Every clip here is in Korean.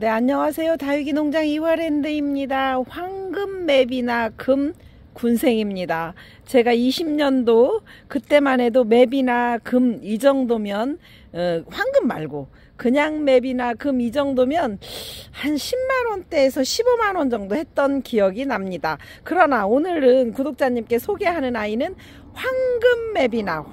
네, 안녕하세요. 다육이 농장 이화랜드입니다. 황금맵이나 금 군생입니다. 제가 20년도 그때만 해도 맵이나 금 이 정도면 황금 말고 그냥 맵이나 금 이 정도면 한 10만원대에서 15만원 정도 했던 기억이 납니다. 그러나 오늘은 구독자님께 소개하는 아이는 황금맵이나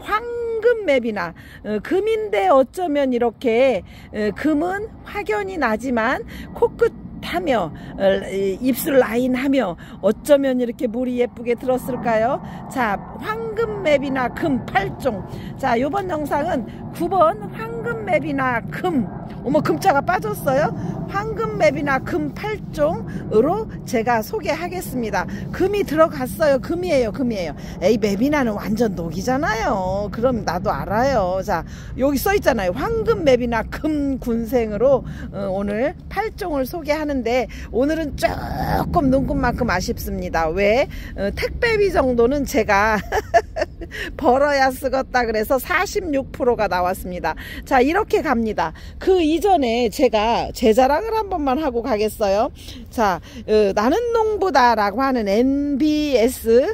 금인데 어쩌면 이렇게 금은 확연히 나지만 코끝하며 입술 라인하며 어쩌면 이렇게 물이 예쁘게 들었을까요? 자, 황금맵이나 금 8종. 자, 요번 영상은 9번 황금맵이나 금, 어머 금자가 빠졌어요. 황금맵이나 금 8종으로 제가 소개하겠습니다. 금이 들어갔어요. 금이에요. 에이, 맵이나는 완전 녹이잖아요. 그럼 나도 알아요. 자, 여기 써 있잖아요. 황금맵이나 금 군생으로 오늘 8종을 소개하는데 오늘은 조금 눈금만큼 아쉽습니다. 왜? 택배비 정도는 제가 벌어야 쓰겄다 그래서 46%가 나왔습니다. 자, 이렇게 갑니다. 그 이전에 제가 제 자랑을 한 번만 하고 가겠어요. 자, 나는 농부다 라고 하는 NBS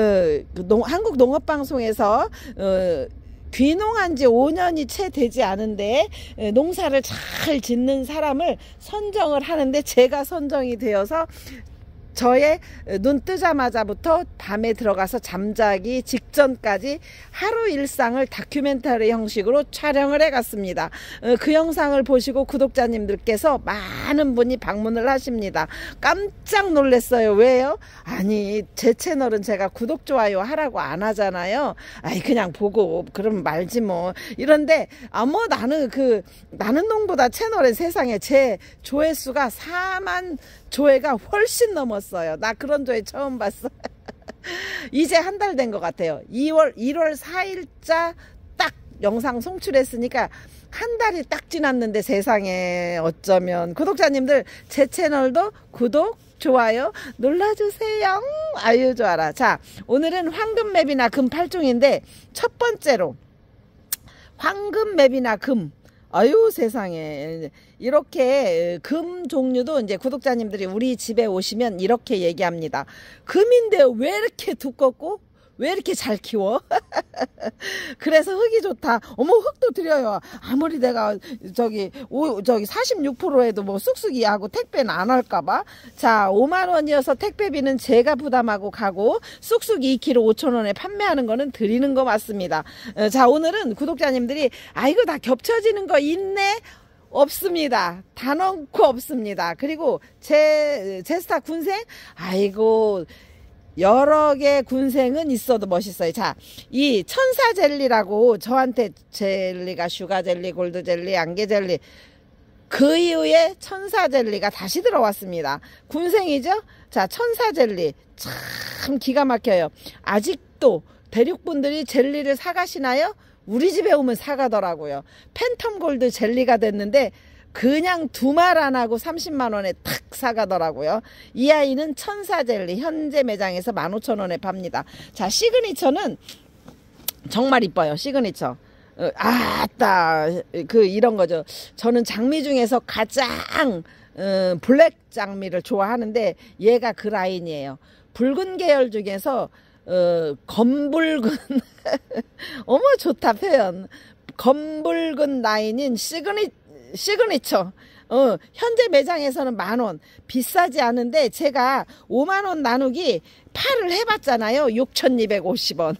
한국농업방송에서 귀농한 지 5년이 채 되지 않은데 농사를 잘 짓는 사람을 선정을 하는데 제가 선정이 되어서 저의 눈 뜨자마자부터 밤에 들어가서 잠자기 직전까지 하루 일상을 다큐멘터리 형식으로 촬영을 해갔습니다. 그 영상을 보시고 구독자님들께서 많은 분이 방문을 하십니다. 깜짝 놀랐어요. 왜요? 아니, 제 채널은 제가 구독, 좋아요 하라고 안 하잖아요. 아이, 그냥 보고 그러면 말지 뭐. 이런데 나는 농부다 채널에 세상에 제 조회수가 4만 조회가 훨씬 넘었어요. 나 그런 조회 처음 봤어. 이제 한 달 된 것 같아요. 1월 4일자 딱 영상 송출했으니까 한 달이 딱 지났는데 세상에 어쩌면 구독자님들 제 채널도 구독, 좋아요 눌러주세요. 아유 좋아라. 자, 오늘은 황금맵이나 금 8종인데 첫 번째로 황금맵이나 금. 아유 세상에, 이렇게 금 종류도 이제 구독자님들이 우리 집에 오시면 이렇게 얘기합니다. 금인데 왜 이렇게 두껍고 왜 이렇게 잘 키워? 그래서 흙이 좋다. 어머, 흙도 드려요. 아무리 내가 저기 46%에도 뭐 쑥쑥이 하고 택배는 안 할까봐. 자, 5만원이어서 택배비는 제가 부담하고 가고 쑥쑥이 2kg 5,000원에 판매하는 거는 드리는 거 맞습니다. 자, 오늘은 구독자님들이 아이고 다 겹쳐지는 거 있네. 없습니다. 단언코 없습니다. 그리고 제스타 군생, 아이고 여러 개 군생은 있어도 멋있어요. 자, 이 천사 젤리라고 저한테 젤리가 슈가 젤리, 골드 젤리, 안개 젤리, 그 이후에 천사 젤리가 다시 들어왔습니다. 군생이죠? 자, 천사 젤리 참 기가 막혀요. 아직도 대륙분들이 젤리를 사가시나요? 우리 집에 오면 사가더라고요. 팬텀 골드 젤리가 됐는데 그냥 두말 안 하고 30만원에 탁 사가더라고요. 이 아이는 천사젤리 현재 매장에서 15,000원에 팝니다. 자, 시그니처는 정말 이뻐요. 시그니처. 아따, 이런 거죠. 저는 장미 중에서 가장 블랙 장미를 좋아하는데 얘가 그 라인이에요. 붉은 계열 중에서 검붉은 어머 좋다 표현. 검붉은 라인인 시그니처. 현재 매장에서는 10,000원. 비싸지 않은데 제가 5만원 나누기 8을 해봤잖아요. 6,250원.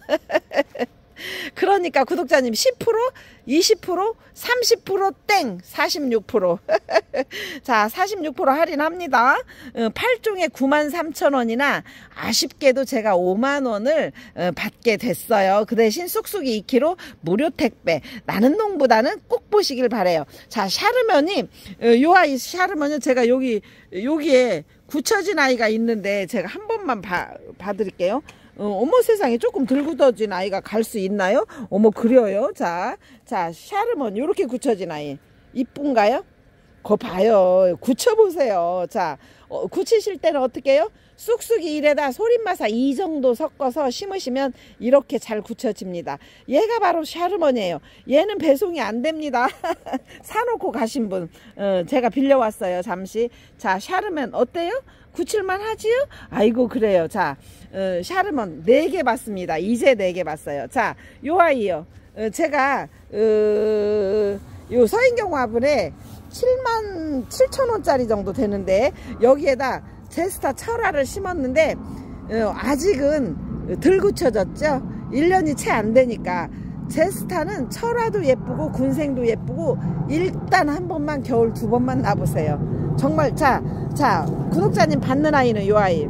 그러니까 구독자님 10%, 20%, 30% 땡, 46%. 자, 46% 할인합니다. 8종에 93,000원이나 아쉽게도 제가 5만원을 받게 됐어요. 그 대신 쑥쑥이 2kg 무료 택배. 나는 농부다는 꼭 보시길 바래요. 자, 샤르면이, 요 아이 샤르면은 제가 여기에 굳혀진 아이가 있는데 제가 한 번만 봐드릴게요. 어머 세상에, 조금 들구더진 아이가 갈 수 있나요? 어머 그려요. 자 샤르먼 요렇게 굳혀진 아이 이쁜가요? 그거 봐요. 굳혀보세요. 자, 굳히실 때는 어떻게 해요? 쑥쑥이 1에다 소림마사 이 정도 섞어서 심으시면 이렇게 잘 굳혀집니다. 얘가 바로 샤르머니예요. 얘는 배송이 안 됩니다. 사놓고 가신 분, 제가 빌려왔어요. 잠시. 자, 샤르먼 어때요? 굳힐만 하지요? 아이고 그래요. 자, 샤르먼 4개 봤습니다. 이제 4개 봤어요. 자, 요 아이요. 제가 요 서인경 화분에 77,000원짜리 정도 되는데 여기에다 제스타 철화를 심었는데 아직은 덜 굳혀졌죠. 1년이 채 안 되니까. 제스타는 철화도 예쁘고 군생도 예쁘고 일단 한 번만 겨울 2번만 놔보세요. 정말. 자 구독자님 받는 아이는 요 아이.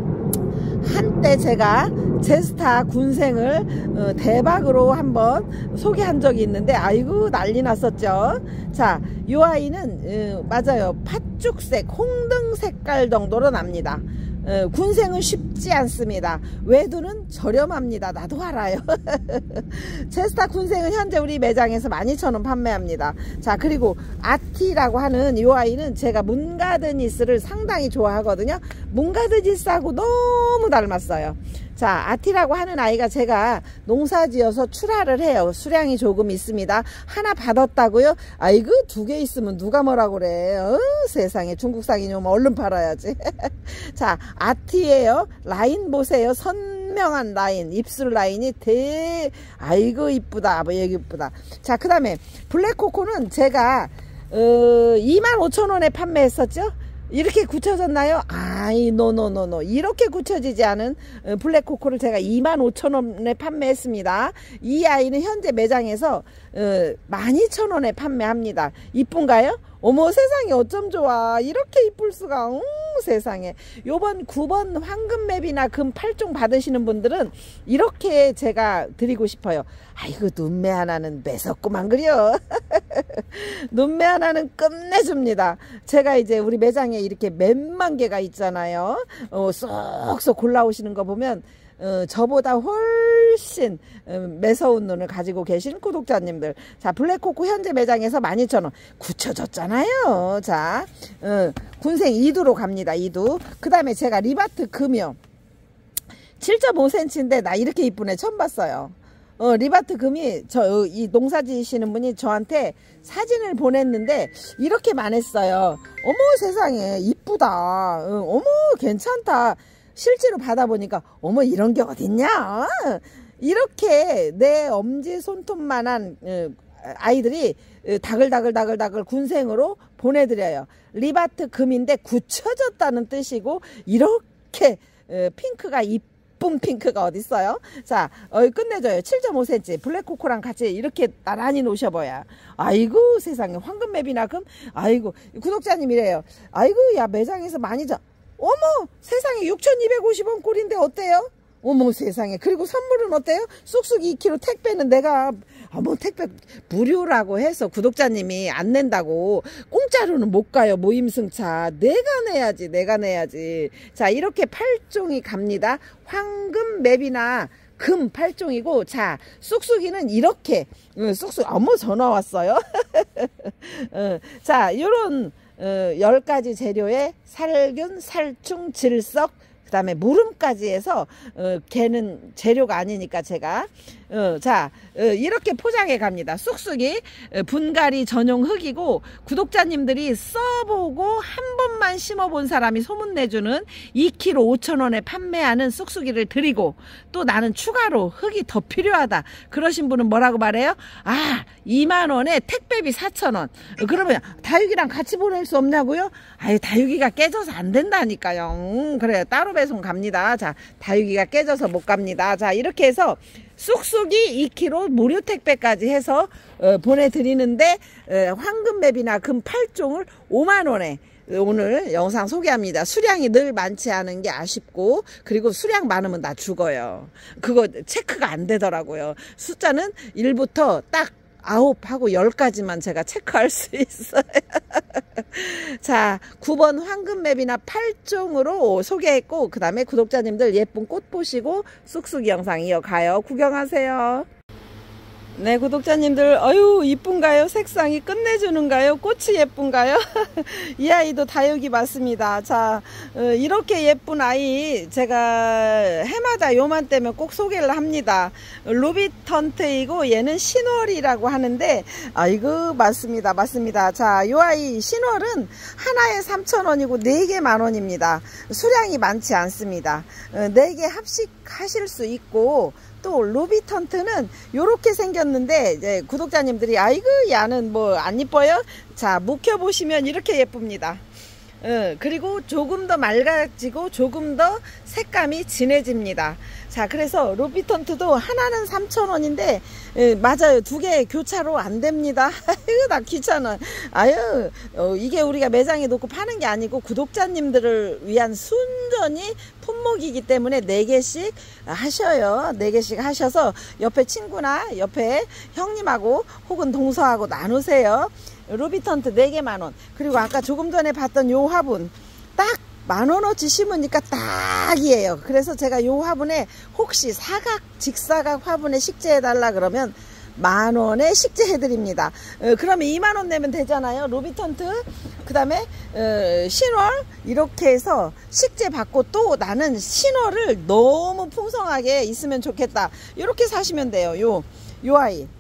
한때 제가 제스타 군생을 대박으로 한번 소개한 적이 있는데 아이고 난리 났었죠. 자, 요 아이는 맞아요. 팥죽색 홍등 색깔 정도로 납니다. 군생은 쉽지 않습니다. 외두는 저렴합니다. 나도 알아요. 제스타 군생은 현재 우리 매장에서 12,000원 판매합니다. 자, 그리고 아티라고 하는 이 아이는 제가 문가드니스를 상당히 좋아하거든요. 문가드니스하고 너무 닮았어요. 자, 아티라고 하는 아이가 제가 농사지어서 출하를 해요. 수량이 조금 있습니다. 하나 받았다고요? 아이고 2개 있으면 누가 뭐라 그래. 세상에 중국산이 좀 얼른 팔아야지. 자, 아티예요. 라인 보세요. 선명한 라인, 입술 라인이 아이고 이쁘다. 뭐 여기 이쁘다. 자, 그 다음에 블랙코코는 제가 25,000원에 판매했었죠. 이렇게 굳혀졌나요? 아이 노노노노. 이렇게 굳혀지지 않은 블랙코코를 제가 25,000원에 판매했습니다. 이 아이는 현재 매장에서 12,000원에 판매합니다. 이쁜가요? 어머 세상에 어쩜 좋아. 이렇게 이쁠 수가. 세상에. 요번 9번 황금맵이나 금 8종 받으시는 분들은 이렇게 제가 드리고 싶어요. 아이고 눈매 하나는 매섭구만 그려. 눈매 하나는 끝내줍니다. 제가 이제 우리 매장에 이렇게 몇만 개가 있잖아요. 쏙쏙 골라오시는 거 보면 저보다 훨씬 매서운 눈을 가지고 계신 구독자님들. 자, 블랙코코 현재 매장에서 12,000원 굳혀졌잖아요. 자, 군생 2두로 갑니다. 2두. 그 다음에 제가 리바트 금이요. 7.5cm인데 나 이렇게 이쁘네 처음 봤어요. 리바트 금이 이 농사 지시는 분이 저한테 사진을 보냈는데 이렇게만 했어요. 어머 세상에 이쁘다. 어머 괜찮다. 실제로 받아보니까 어머 이런 게 어딨냐. 이렇게 내 엄지 손톱만한 아이들이 다글다글 군생으로 보내드려요. 리바트 금인데 굳혀졌다는 뜻이고 이렇게 핑크가 이쁜 핑크가 어딨어요. 자, 끝내줘요. 7.5cm 블랙코코랑 같이 이렇게 나란히 놓으셔봐야. 아이고 세상에 황금맵이나 금. 아이고 구독자님이래요. 아이고 야 매장에서 많이 어머 세상에 6,250원 꼴인데 어때요? 어머 세상에. 그리고 선물은 어때요? 쑥쑥 2kg 택배는 내가 뭐 택배 무료라고 해서 구독자님이 안 낸다고 공짜로는 못 가요. 모임승차 내가 내야지. 자, 이렇게 8종이 갑니다. 황금맵이나 금 8종이고 자, 쑥쑥이는 이렇게 쑥쑥 어머 전화 왔어요. 자, 요런 10가지 재료에 살균, 살충, 질석, 그 다음에 무름까지 해서 걔는 재료가 아니니까 제가 자 이렇게 포장해 갑니다. 쑥쑥이 분갈이 전용 흙이고 구독자님들이 써보고 한 번만 심어본 사람이 소문내주는 2kg 5,000원에 판매하는 쑥쑥이를 드리고 또 나는 추가로 흙이 더 필요하다 그러신 분은 뭐라고 말해요? 아 2만원에 택배비 4,000원. 그러면 다육이랑 같이 보낼 수 없냐고요? 아유 다육이가 깨져서 안 된다니까요. 그래요. 따로 배송 갑니다. 자, 다육이가 깨져서 못 갑니다. 자, 이렇게 해서 쑥쑥이 2kg 무료 택배까지 해서 보내드리는데 황금맵이나 금 8종을 5만원에 오늘 영상 소개합니다. 수량이 늘 많지 않은 게 아쉽고 그리고 수량 많으면 나 죽어요. 그거 체크가 안 되더라고요. 숫자는 1부터 딱 9하고 10까지만 제가 체크할 수 있어요. 자, 9번 황금맵이나 8종으로 소개했고 그 다음에 구독자님들 예쁜 꽃 보시고 쑥쑥이 영상 이어가요. 구경하세요. 네, 구독자님들, 어유 이쁜가요? 색상이 끝내주는가요? 꽃이 예쁜가요? 이 아이도 다육이 맞습니다. 자, 이렇게 예쁜 아이 제가 해마다 요맘때면 꼭 소개를 합니다. 루비턴트이고 얘는 신월이라고 하는데, 아이고 맞습니다, 맞습니다. 자, 요 아이 신월은 하나에 3,000원이고 4개 10,000원입니다. 수량이 많지 않습니다. 4개 합식하실 수 있고, 또 루비턴트는 요렇게 생겼는데, 이제 구독자님들이 아이고 야는 뭐 안 이뻐요? 자, 묵혀보시면 이렇게 예쁩니다. 그리고 조금 더 맑아지고 조금 더 색감이 진해집니다. 자, 그래서 루비턴트도 하나는 3,000원인데 맞아요. 2개 교차로 안 됩니다. 아유, 나 귀찮아. 아유, 이게 우리가 매장에 놓고 파는 게 아니고 구독자님들을 위한 순전히 품목이기 때문에 4개씩 하셔요. 4개씩 하셔서 옆에 친구나 옆에 형님하고 혹은 동서하고 나누세요. 루비턴트 4개 10,000원. 그리고 아까 조금 전에 봤던 요 화분 딱 10,000원어치 심으니까 딱이에요. 그래서 제가 요 화분에 혹시 사각 직사각 화분에 식재해 달라 그러면 10,000원에 식재해 드립니다. 그러면 20,000원 내면 되잖아요. 루비턴트 그 다음에 신월 이렇게 해서 식재 받고, 또 나는 신월을 너무 풍성하게 있으면 좋겠다 이렇게 사시면 돼요. 요 아이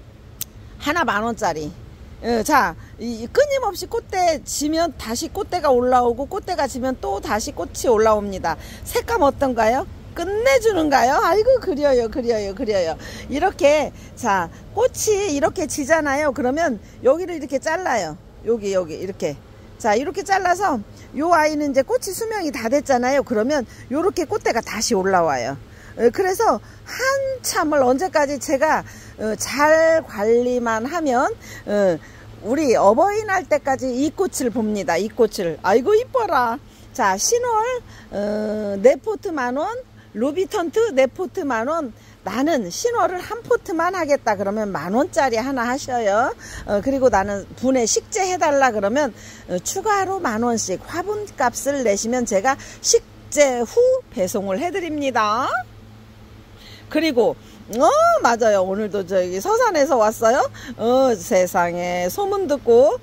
하나 10,000원짜리. 자, 끊임없이 꽃대 지면 다시 꽃대가 올라오고, 꽃대가 지면 또 다시 꽃이 올라옵니다. 색감 어떤가요? 끝내주는가요? 아이고 그려요. 이렇게, 자, 꽃이 이렇게 지잖아요. 그러면 여기를 이렇게 잘라요. 여기 이렇게. 자, 이렇게 잘라서 요 아이는 이제 꽃이 수명이 다 됐잖아요. 그러면 요렇게 꽃대가 다시 올라와요. 그래서 한참을 언제까지 제가 잘 관리만 하면 우리 어버이날 때까지 이 꽃을 봅니다. 이 꽃을. 아이고 이뻐라. 자, 신월 4포트 10,000원, 루비턴트 4포트 10,000원. 나는 신월을 한 포트만 하겠다 그러면 10,000원짜리 하나 하셔요. 그리고 나는 분에 식재 해달라 그러면 추가로 10,000원씩 화분값을 내시면 제가 식재 후 배송을 해드립니다. 그리고 맞아요. 오늘도 저기 서산에서 왔어요. 세상에 소문 듣고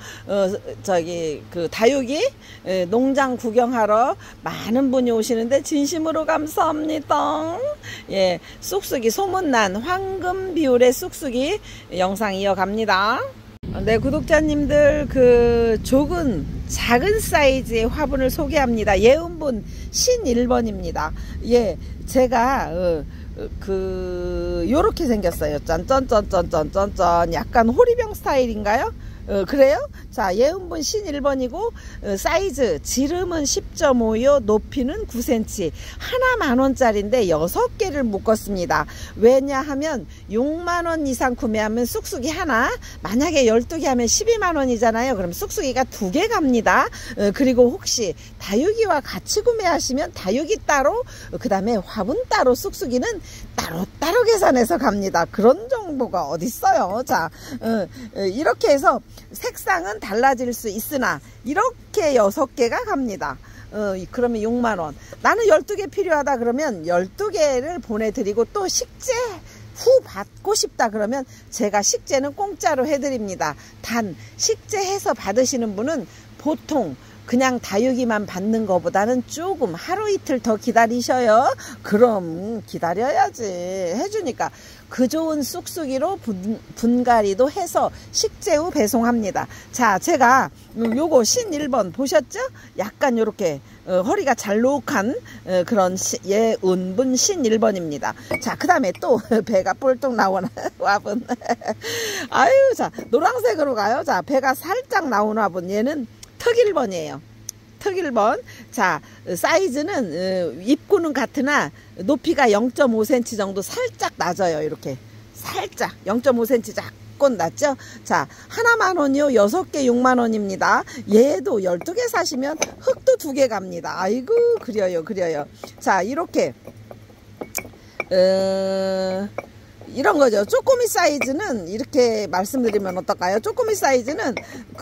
저기 그 다육이 농장 구경하러 많은 분이 오시는데 진심으로 감사합니다. 예, 쑥쑥이 소문난 황금 비율의 쑥쑥이 영상 이어갑니다. 네, 구독자님들, 그 작은 사이즈의 화분을 소개합니다. 예은분 신 1번입니다. 예, 제가 요렇게 생겼어요. 짠짠짠짠짠짠. 약간 호리병 스타일인가요? 그래요? 자, 예은분 신 1번이고 사이즈 지름은 10.5요, 높이는 9cm. 하나 10,000원짜리인데 6개를 묶었습니다. 왜냐하면 60,000원 이상 구매하면 쑥쑥이 하나, 만약에 12개 하면 120,000원이잖아요. 그럼 쑥쑥이가 2개 갑니다. 그리고 혹시 다육이와 같이 구매하시면 다육이 따로, 그 다음에 화분 따로, 쑥쑥이는 따로 계산해서 갑니다. 그런 정보가 어딨어요. 자, 이렇게 해서 색상은 달라질 수 있으나 이렇게 6개가 갑니다. 그러면 60,000원. 나는 12개 필요하다 그러면 12개를 보내드리고, 또 식재 후 받고 싶다 그러면 제가 식재는 공짜로 해드립니다. 단 식재해서 받으시는 분은 보통 그냥 다육이만 받는 것보다는 조금 하루 이틀 더 기다리셔요. 그럼 기다려야지. 해주니까 그 좋은 쑥쑥이로 분갈이도 해서 식재 후 배송합니다. 자, 제가 요거 신 1번 보셨죠? 약간 요렇게 허리가 잘록한 그런 예은분 신 1번입니다. 자, 그 다음에 또 배가 뿔뚝 나오는 화분. 아유, 자, 노란색으로 가요. 자, 배가 살짝 나오는 화분. 얘는 턱 1번이에요. 턱 1번. 자, 사이즈는 입구는 같으나 높이가 0.5cm 정도 살짝 낮아요. 이렇게 살짝 0.5cm 작건 낮죠. 자, 하나 10,000원이요. 6개 60,000원입니다. 얘도 12개 사시면 흙도 2개 갑니다. 아이고 그려요. 자, 이렇게 이런 거죠. 쪼꼬미 사이즈는 이렇게 말씀드리면 어떨까요? 쪼꼬미 사이즈는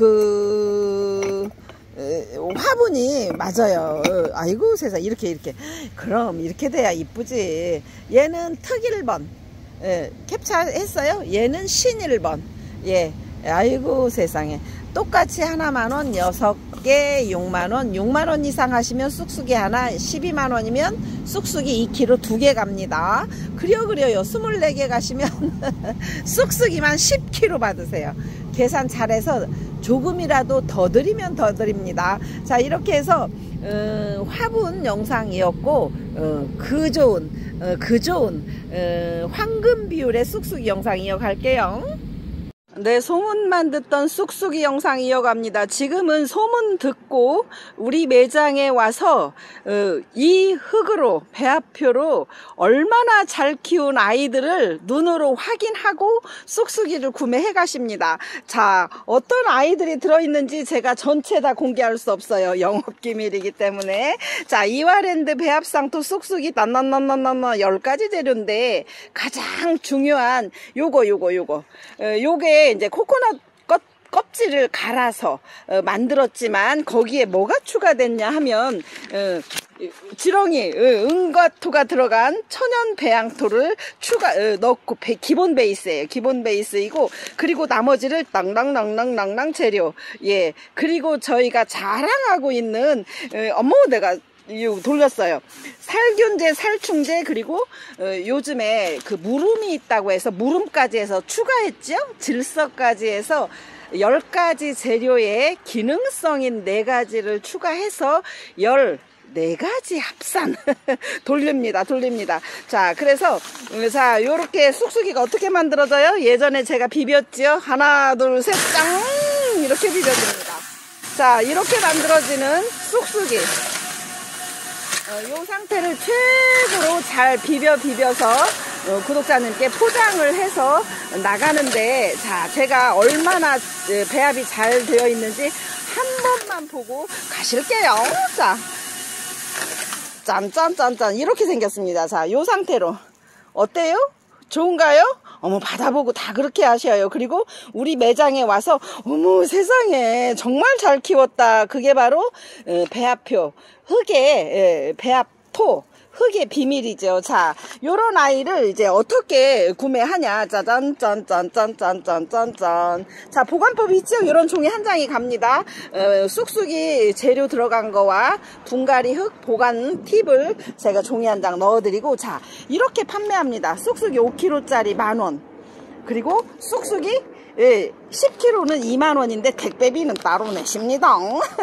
화분이 맞아요. 아이고 세상, 이렇게 그럼 이렇게 돼야 이쁘지. 얘는 턱 1번 캡처했어요. 얘는 51번. 예. 아이고 세상에. 똑같이 하나 만원, 6개 6만원, 6만원 이상 하시면 쑥쑥이 하나, 12만원이면 쑥쑥이 2kg 2개 갑니다. 그려요. 24개 가시면 쑥쑥이만 10kg 받으세요. 계산 잘해서 조금이라도 더 드리면 더 드립니다. 자, 이렇게 해서 화분 영상이었고 그 좋은 황금 비율의 쑥쑥이 영상 이어갈게요. 네, 소문만 듣던 쑥쑥이 영상 이어갑니다. 지금은 소문 듣고 우리 매장에 와서 이 흙으로, 배합표로 얼마나 잘 키운 아이들을 눈으로 확인하고 쑥쑥이를 구매해 가십니다. 자, 어떤 아이들이 들어있는지 제가 전체 다 공개할 수 없어요. 영업기밀이기 때문에. 자, 이화랜드 배합상토 쑥쑥이 난난난난난 10가지 재료인데 가장 중요한 요게 이제 코코넛 껍질을 갈아서 만들었지만 거기에 뭐가 추가됐냐 하면 지렁이 은과토가 들어간 천연 배양토를 넣고 기본 베이스예요. 기본 베이스이고, 그리고 나머지를 낭낭낭낭낭낭 재료. 예. 그리고 저희가 자랑하고 있는 어머 내가 돌렸어요. 살균제, 살충제, 그리고 요즘에 그 물음이 있다고 해서 물음까지 해서 추가했죠. 질서까지 해서 10가지 재료의 기능성인 4가지를 추가해서 14가지 합산 돌립니다. 자, 그래서 자, 요렇게 쑥쑥이가 어떻게 만들어져요? 예전에 제가 비볐지요. 하나, 둘, 셋, 짱! 이렇게 비벼줍니다. 자, 이렇게 만들어지는 쑥쑥이. 이 상태를 최고로 잘 비벼서 구독자님께 포장을 해서 나가는데, 자, 제가 얼마나 배합이 잘 되어 있는지 한 번만 보고 가실게요. 자, 짠 이렇게 생겼습니다. 자, 이 상태로 어때요? 좋은가요? 어머, 받아보고 다 그렇게 하셔요. 그리고 우리 매장에 와서 어머 세상에 정말 잘 키웠다. 그게 바로 배합표, 흙의 배합토, 흙의 비밀이죠. 자, 요런 아이를 이제 어떻게 구매하냐. 짜잔, 짠. 자, 보관법이 있죠? 요런 종이 한 장이 갑니다. 쑥쑥이 재료 들어간 거와 분갈이 흙 보관 팁을 제가 종이 한 장 넣어드리고, 자, 이렇게 판매합니다. 쑥쑥이 5kg짜리 10,000원. 그리고 쑥쑥이 10kg는 20,000원인데 택배비는 따로 내십니다.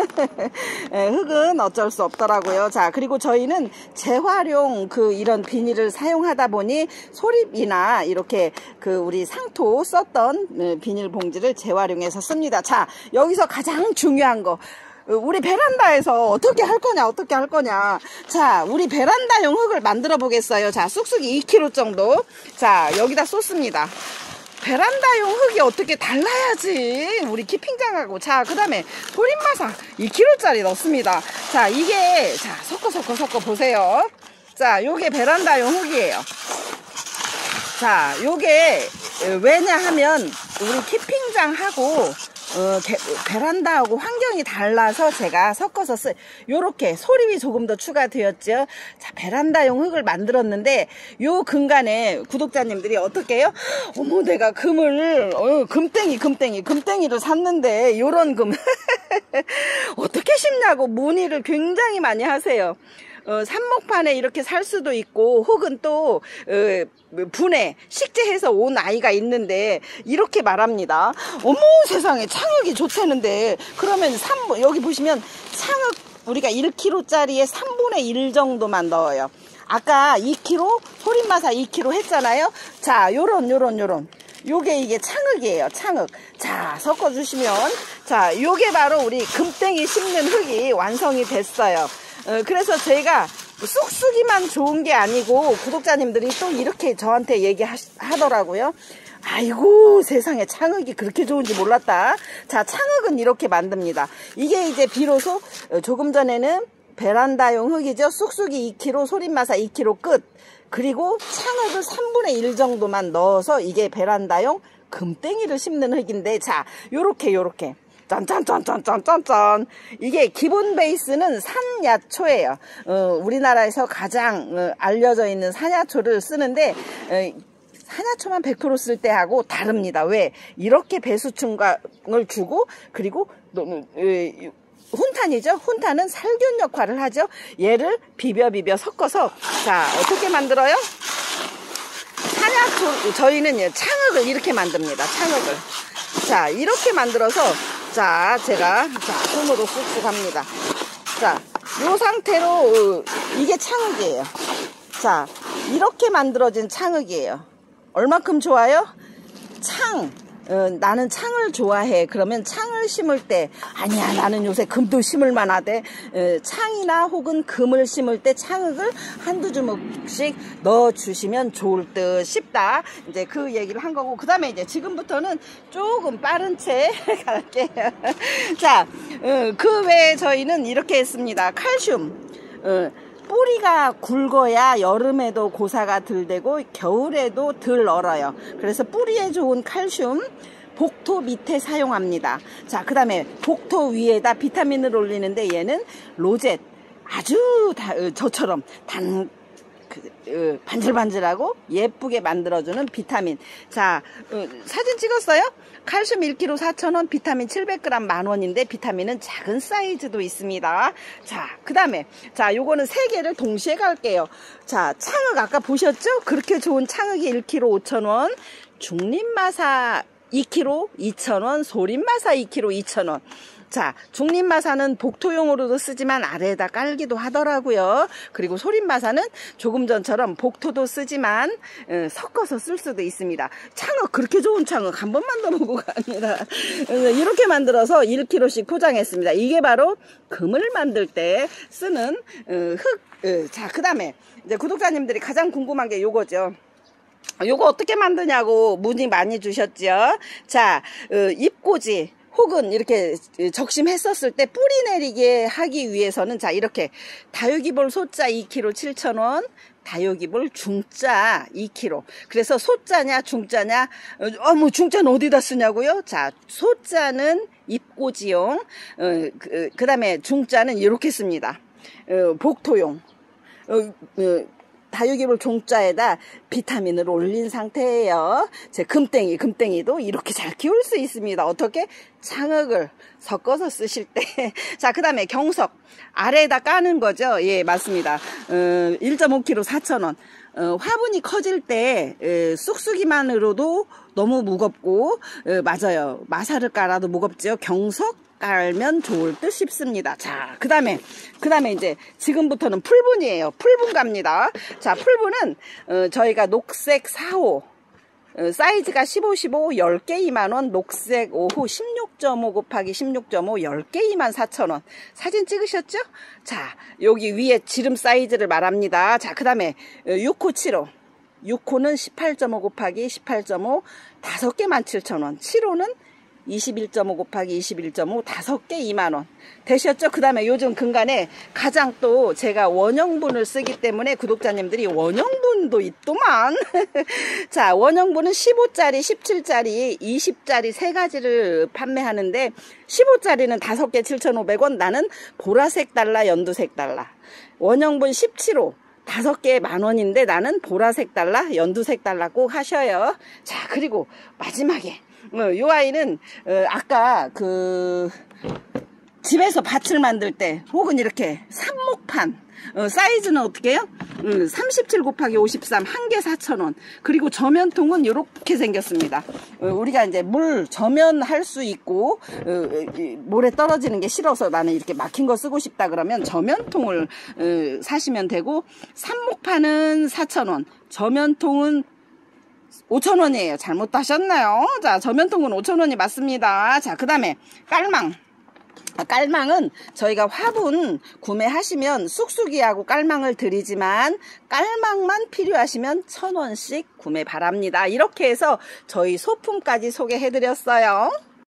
흙은 어쩔 수 없더라고요. 자, 그리고 저희는 재활용 이런 비닐을 사용하다 보니 소립이나 이렇게 우리 상토 썼던 비닐 봉지를 재활용해서 씁니다. 자, 여기서 가장 중요한 거. 우리 베란다에서 어떻게 할 거냐. 자, 우리 베란다용 흙을 만들어 보겠어요. 자, 쑥쑥이 2kg 정도. 자, 여기다 쏟습니다. 베란다용 흙이 어떻게 달라야지. 우리 키핑장하고. 자, 그 다음에 소림마사 2kg짜리 넣습니다. 자, 이게, 자, 섞어 보세요. 자, 요게 베란다용 흙이에요. 자, 요게 왜냐 하면 우리 키핑장하고 베란다하고 환경이 달라서 제가 섞어서 요렇게 소립이 조금 더 추가되었죠. 자, 베란다용 흙을 만들었는데 요 근간에 구독자님들이 어떻게 해요? 어머, 내가 금을 금땡이를 샀는데 요런 금 어떻게 심냐고 문의를 굉장히 많이 하세요. 삽목판에 이렇게 살 수도 있고, 혹은 또 분해 식재해서 온 아이가 있는데 이렇게 말합니다. 어머 세상에, 창흙이 좋다는데. 그러면 여기 보시면 창흙 우리가 1kg짜리에 3분의 1 정도만 넣어요. 아까 2kg 소림마사 2kg 했잖아요. 자, 요런 요게 이게 창흙이에요. 창흙. 자, 섞어주시면, 자, 요게 바로 우리 금땡이 심는 흙이 완성이 됐어요. 그래서 제가 쑥쑥이만 좋은 게 아니고 구독자님들이 또 이렇게 저한테 얘기하더라고요. 아이고 세상에, 창흙이 그렇게 좋은지 몰랐다. 자, 창흙은 이렇게 만듭니다. 이게 이제 비로소 조금 전에는 베란다용 흙이죠. 쑥쑥이 2kg, 소림마사 2kg 끝. 그리고 창흙을 3분의 1 정도만 넣어서 이게 베란다용 금땡이를 심는 흙인데, 자, 요렇게 짠. 이게 기본 베이스는 산야초예요. 우리나라에서 가장 알려져 있는 산야초를 쓰는데, 한약초만 100% 쓸 때하고 다릅니다. 왜? 이렇게 배수충을 주고, 그리고 훈탄이죠. 훈탄은 살균 역할을 하죠. 얘를 비벼 섞어서, 자, 어떻게 만들어요? 한약초, 저희는 창흑을 이렇게 만듭니다. 창흑을. 자, 이렇게 만들어서, 자, 제가, 자, 손으로 쑥쑥 합니다. 자, 요 상태로, 이게 창흑이에요. 자, 이렇게 만들어진 창흑이에요. 얼만큼 좋아요? 나는 창을 좋아해. 그러면 창을 심을 때, 아니야, 나는 요새 금도 심을 만하대. 창이나 혹은 금을 심을 때 창흑을 한두 주먹씩 넣어주시면 좋을 듯 싶다. 이제 그 얘기를 한 거고, 그 다음에 이제 지금부터는 조금 빠른 채 갈게요. 자, 그 외에 저희는 이렇게 했습니다. 칼슘. 뿌리가 굵어야 여름에도 고사가 덜 되고 겨울에도 덜 얼어요. 그래서 뿌리에 좋은 칼슘 복토 밑에 사용합니다. 자, 그 다음에 복토 위에다 비타민을 올리는데 얘는 로젯, 아주 저처럼 반질반질하고 예쁘게 만들어주는 비타민. 자, 사진 찍었어요? 칼슘 1kg 4,000원, 비타민 700g 10,000원인데 비타민은 작은 사이즈도 있습니다. 자, 그 다음에 자, 요거는 3개를 동시에 갈게요. 자, 창흑 아까 보셨죠? 그렇게 좋은 창흑이 1kg 5,000원, 중립마사 2kg 2,000원, 소림마사 2kg 2,000원. 자, 중립마사는 복토용으로도 쓰지만 아래에다 깔기도 하더라고요. 그리고 소림마사는 조금 전처럼 복토도 쓰지만 섞어서 쓸 수도 있습니다. 창흑, 그렇게 좋은 창흑 한 번만 더 보고가 아니라 이렇게 만들어서 1kg씩 포장했습니다. 이게 바로 금을 만들 때 쓰는 흙. 자, 그 다음에 이제 구독자님들이 가장 궁금한 게 요거죠. 요거 어떻게 만드냐고 문의 많이 주셨죠. 자, 잎꽂이 혹은 이렇게 적심했었을 때 뿌리 내리게 하기 위해서는, 자, 이렇게 다육이볼 소자 2kg 7,000원, 다육이볼 중자 2kg. 그래서 소자냐 중자냐, 뭐 중자는 어디다 쓰냐고요? 자, 소자는 잎꽂이용, 그 다음에 중자는 이렇게 씁니다. 복토용. 다육이볼 종자에다 비타민을 올린 상태예요. 제 금땡이도 이렇게 잘 키울 수 있습니다. 어떻게? 창흑을 섞어서 쓰실 때. 자, 그 다음에 경석. 아래에다 까는 거죠. 예, 맞습니다. 1.5kg 4,000원. 화분이 커질 때 쑥쑥이만으로도 너무 무겁고, 맞아요. 마사를 깔아도 무겁죠. 경석 깔면 좋을 듯 싶습니다. 자, 그 다음에 이제 지금부터는 풀분이에요. 풀분 갑니다. 자, 풀분은 저희가 녹색 4호, 사이즈가 15, 15, 10개 2만원, 녹색 5호 16.5 곱하기 16.5, 10개 24,000원. 사진 찍으셨죠? 자, 여기 위에 지름 사이즈를 말합니다. 자, 그 다음에 6호 7호. 6호는 18.5 곱하기 18.5, 5개 17,000원. 7호는 21.5 곱하기 21.5, 5개 2만원. 되셨죠? 그 다음에 요즘 근간에 가장 또 제가 원형분을 쓰기 때문에 구독자님들이 원형분도 있더만. 자, 원형분은 15짜리, 17짜리, 20짜리 3가지를 판매하는데, 15짜리는 5개 7,500원, 나는 보라색 달러, 연두색 달러. 원형분 17호. 5개 10,000원인데 나는 보라색 달러, 연두색 달러 꼭 하셔요. 자, 그리고 마지막에 요 아이는 아까 집에서 밭을 만들 때 혹은 이렇게 삽목판 사이즈는 어떻게 해요? 37 곱하기 53 1개 4,000원. 그리고 저면통은 이렇게 생겼습니다. 우리가 이제 물 저면할 수 있고 모래 떨어지는 게 싫어서 나는 이렇게 막힌 거 쓰고 싶다 그러면 저면통을 사시면 되고, 삽목판은 4,000원, 저면통은 5,000원이에요. 잘못하셨나요? 자, 저면통은 5,000원이 맞습니다. 자, 그 다음에 깔망. 깔망은 저희가 화분 구매하시면 쑥쑥이하고 깔망을 드리지만 깔망만 필요하시면 1,000원씩 구매 바랍니다. 이렇게 해서 저희 소품까지 소개해드렸어요.